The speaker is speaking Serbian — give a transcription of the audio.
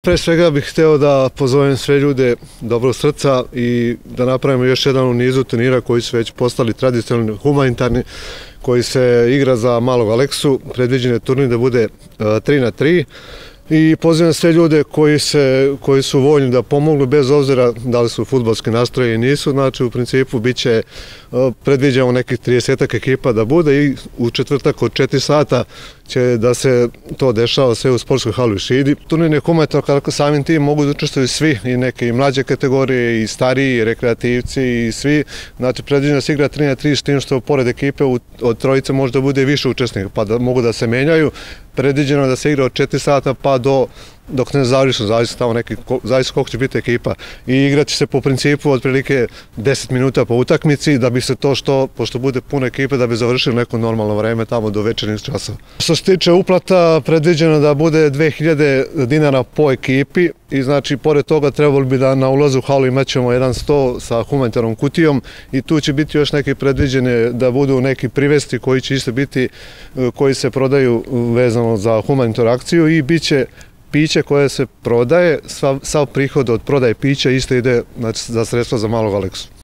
Pre svega bih hteo da pozovem sve ljude dobrog srca i da napravimo još jedan u nizu turnira koji su već postali tradicionalni, humanitarni, koji se igra za Malog Aleksu. Predviđen je turnir da bude 3-3 i pozivam sve ljude koji su voljni da pomognu bez obzira da li su fudbalski nastroji i nisu. Znači u principu biće predviđamo nekih 30 ekipa da bude i u četvrtak od 4 sata će da se to dešava sve u sportskoj hali u Šidi. Turnir je humanitarno, kako samim tim mogu da učestvuju svi, i neke i mlađe kategorije, i stariji, i rekreativci, i svi. Znači predviđeno da se igra 3-3 s tim što pored ekipe od trojice može da bude više učesnika, pa da mogu da se menjaju. Predviđeno je da se igra od 4 sata pa dok ne završi, zavisi koliko će biti ekipa. I igrat će se po principu otprilike 10 minuta po utakmici, da bi se to pošto bude puno ekipe, da bi završili neko normalno vreme tamo do večernjih časova. Što se tiče uplata, predviđeno da bude 2000 dinara po ekipi i znači pored toga trebalo bi da na ulazu u halu imat ćemo jedan sto sa humanitarnom kutijom i tu će biti još neke predviđene da budu neki privesti koji će isto biti, koji se prodaju vezano za humanitarnu akciju i bit će piće koje se prodaje, sav prihod od prodaje pića isto ide za sredstva za Malog Aleksu.